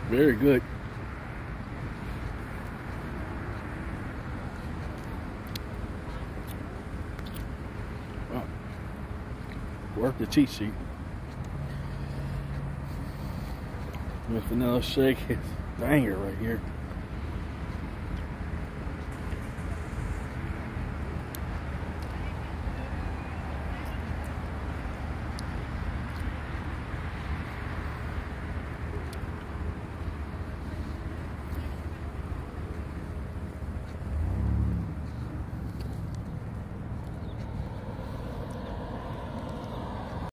Very good. Wow. Worth the cheat sheet. With vanilla shake, it's banger right here.